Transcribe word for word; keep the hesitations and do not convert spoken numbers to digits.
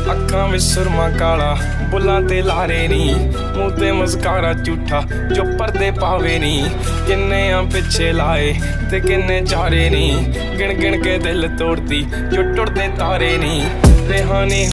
अखां विच सुरमा काला बुलां ते लारे नी, मूंह ते मस्कारा झूठा जो पर्दे पावे नी। किन्ने आ पिछे लाए ते किन्ने चारे नी, गिण गिण के दिल तोड़ती जो टुटदे तारे नी। रेहानी